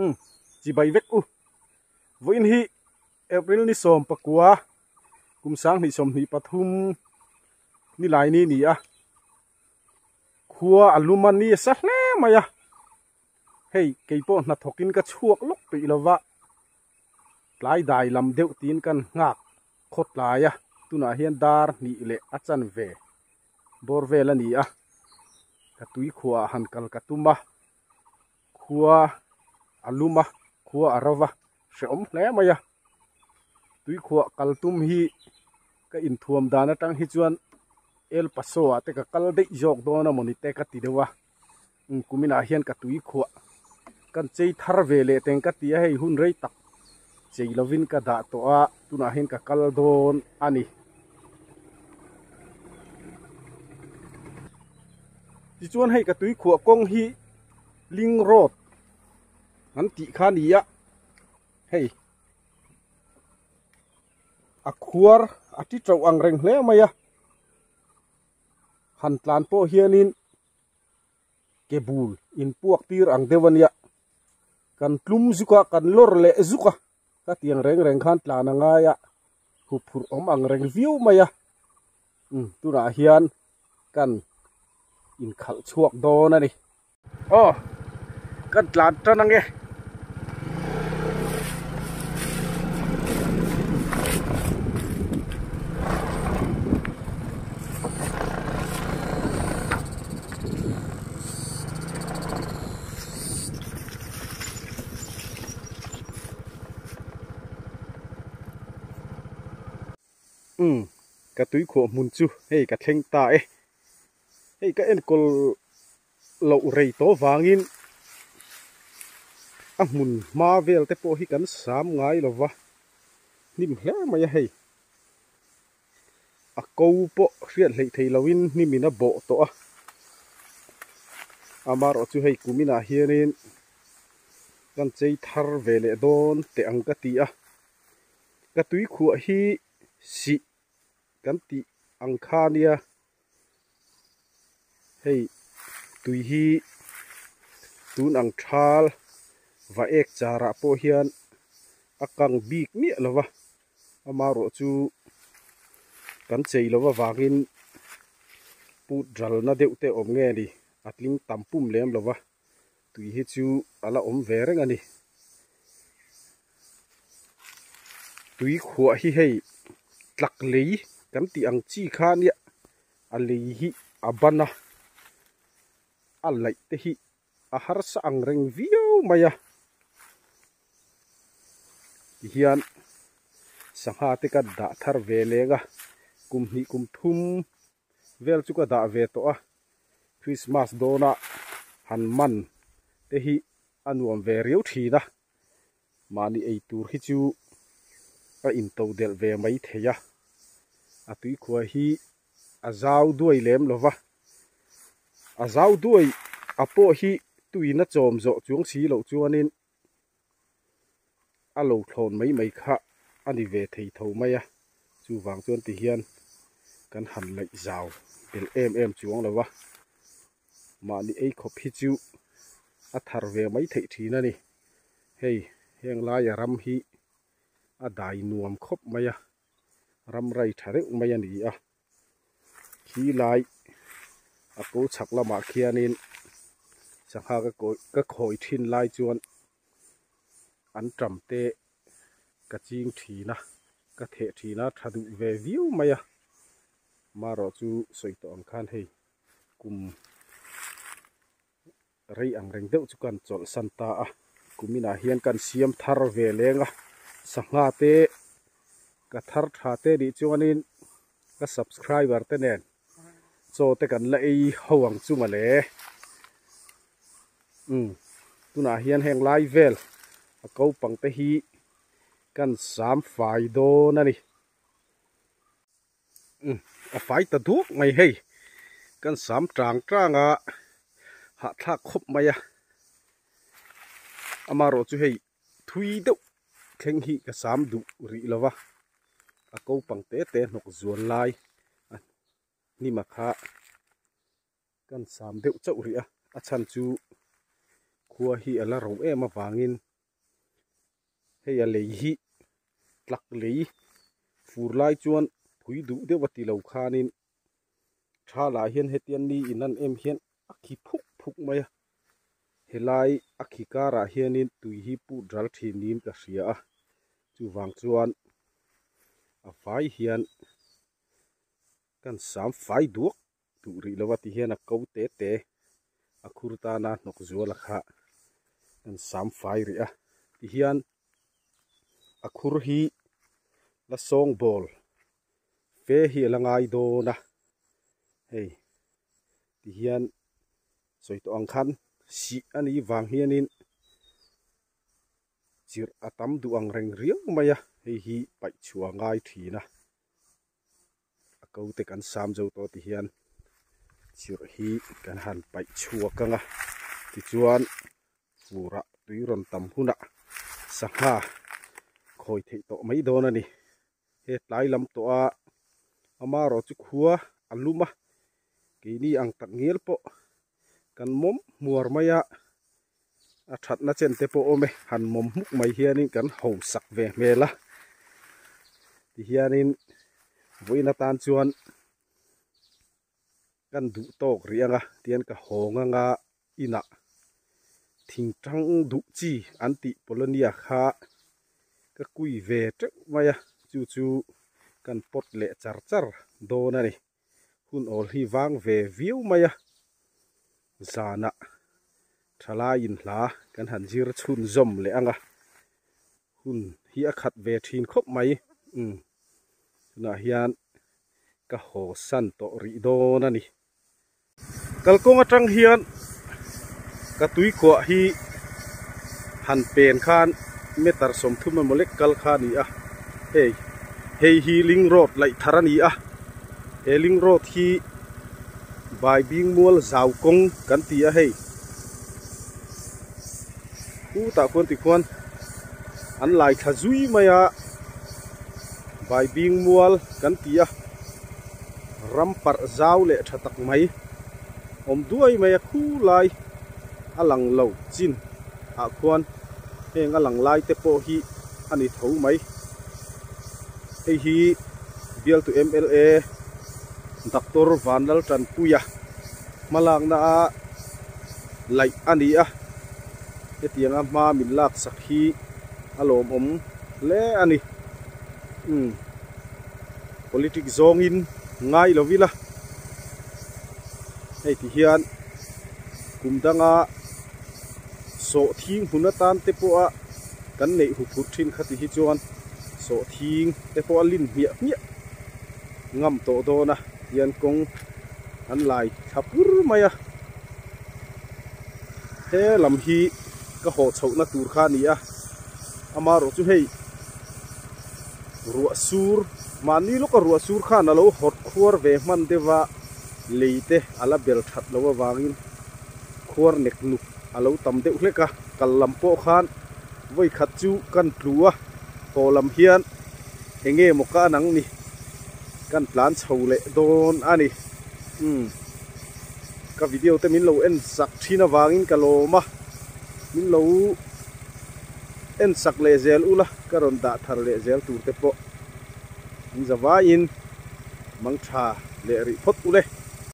chỉ bay vết với hi April ni som pakua kum sang ni som ni pathum ni lai ni khua aluman ni sa hle maya hey keipo na thokin ka chuak lok pi lova lai dai lam deuh tin kan ngak khot laya tuna hian dar ni le achan ve bor ve la ni ka tui khua han kal katuma khua aluma khua arawa shom hle maya tui khua kaltum hi ka in thuam dana tang hi chuan el paso ate ka kal dei jok dona monite ka ti dewa kumina hian ka tui khua kan chei thar ve le teng ka ti hei hun rei tak chei lovin ka da to a tuna hian ka kal don ani ti chuan hei ka tui khua kong hi ling road an ti kha ni hei a khuar ati trau ang reng hle maya han tlan po hianin kebul in puak tir ang dewania kan tlum zuka kan lor le zuka ka tiang reng khan tlan anga ya hupur om ang reng view maya tura hian kan in khal chuak don ani kan tlan tan ange ka tui kho mun chu hei ka thleng ta hei ka en kol lo rei to wangin a mun ma vel te po hi kan sam ngai lova nim hle maya hei a ko po riat lei thei lowin nimina bo to amar o chu hei kumina hianin kan chei thar vele don te ang ka ti ka tui khu hi si kan ti ang khania hei tui hi tun ang thal va ek chara po hian akang bik mi lova amaro chu kan chei lova wangin put dral na deute om nge ni atling tampum lem lova tui hi chu ala om ve reng ani tui khua hi hei tlak lei kan ti ang chi khania a lei hi abana a lai te hi a har sa ang reng view maya hian sangha te ka da thar ve lenga kum hi kum thum vel chu ka da ve to Christmas dona han man te hi anuam ve riu thina mani ei tur hi chu a in to del ve mai theya atui khua hi azau duai lem lova azau duai apo hi tuina chom zo chuang si lo chuanin alo thlon mai kha ani ve thei tho maya chu wang chuan ti hian kan han lai zau bel em chuang lova mani ei khop hi chu a thar ve mai thei thina ni hei heng lai ram hi a dai nuam khop maya ram rai thare maya ni khi lai a ko chakla ma khianin sangha ka khoi thin lai chuan an tram te ka ching thina ka the thina thadu ve view maya maro chu soito ang khan hei kum rei ang reng deuh chu kan chol santa kumina hian kan siam thar ve lenga sangha te ka thar tha te ri chuanin ka subscriber te nen so te kan lai howang chu male tuna hian heng lai vel a ko pang te hi kan sam fai do na ni a fai ta duak mai hei kan sam tranga ha thak khop maya amaro chu hei thui deuh thleng hi ka sam du ri lova a ko pang te nok zuan lai ni ma kha kan sam deuh chau ri a chan chu khua hi ala ro em awangin hei a lei hi tlak lei fur lai chuan phui du deuh ati lo khanin tha la hian hetian ni inan em hian a khi phuk phuk mai a helai a khi kara hianin tui hi pu dral thinin ka hria a chu wang chuan a vai hian kan sam fai duak tu ri lawati hian a ko te te a khurta na nok zual kha kan sam fai ri a ti hian a khur hi la song bol fe hi langai do na hei ti hian soi to ang khan si ani wang hianin chir atam du ang reng riau maya hei hi pai chua ngai thina a ko te kan sam zo to ti hian chir hi kan han pai chua kanga ti chuan pura tui ron tam huna sanga khoi thei to mai don ani he tlai lam to a ama ro chu khuwa aluma ke ni ang tak ngel po kan mom muar maya a that na chen te po ome han mom muk mai hianin kan ho sak ve mela ti hianin voina tan chuan kan du tok rianga tian ka honga nga ina thing tang du chi anti polonia kha ka kui ve tek maya chu chu kan pot le char char do na ni hun ol hi wang ve view maya zana thala in hla kan han zir chhun zom le anga hun hi a khat ve thin khop mai na hian ka ho san to ri do na ni kalkong atang hian ka tui khwa hi han pen khan metar som thum molek kal khani a hei hi ling road lai tharani a he ling road hi bai bing mual zau kong kan ti a hei u ta kon ti kon an lai tha zui maya bai bing mual kan ti a rampar zau le thatak mai om duai maya khu lai alang lo chin a khuan heng alang lai te po hi ani tho mai hei hi bial tu MLA Dr. Vanal Tran Puya malang na a lai ani a etiang a ma min lak sak hi alom om le ani politics zong in ngai lovila hei ti hian kumdanga so thing hunatan te po a kan nei hu phut thin khati hi chuan so thing te po alin mia mia ngam to do na hian kong an lai thapur maya he lam hi ka ho chho na tur kha ni a ama ro chu hei ruwa sur mani lo ka ruwa sur kha na lo hot khwar ve man dewa leite ala bel that lo wangin khwar nek nu alo tam deuh hleka kallam po khan voi khat chu kan tlua polam hian enge moka nang ni kan plan chhole don ani ka video te min lo en sak thina wangin kaloma min lo en sak le zel ula karon da thar le zel tur te po in zawa in mang tha le ri phot ule